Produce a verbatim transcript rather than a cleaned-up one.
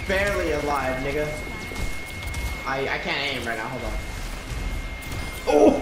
barely alive, nigga. I I can't aim right now. Hold on.